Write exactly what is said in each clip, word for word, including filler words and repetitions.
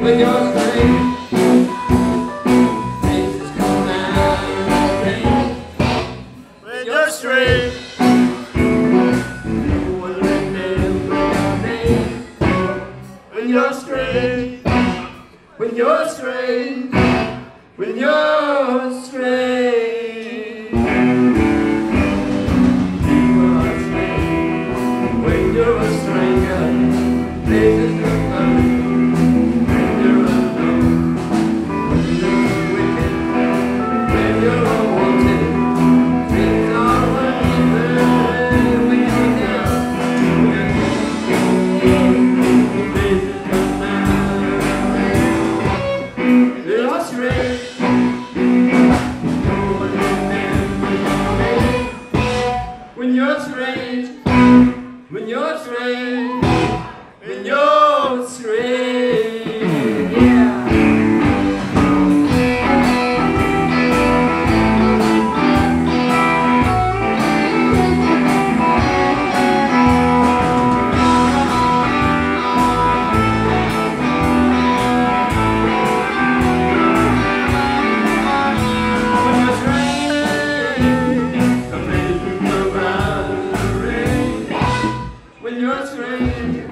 when you're strange. Faces come out of the rain when you're strange. No one remember your name when you're strange. When you're strange. When you're strange. You are strange when you're a stranger. Faces come out. When you're strange, when you're strange, when you're strange, yeah. When you're strange,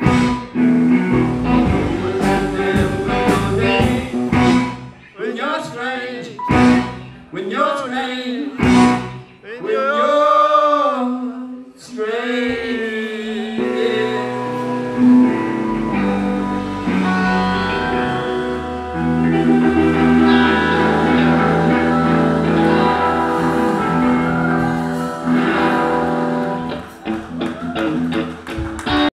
when you're strange, when you're strange, when you're strange, yeah.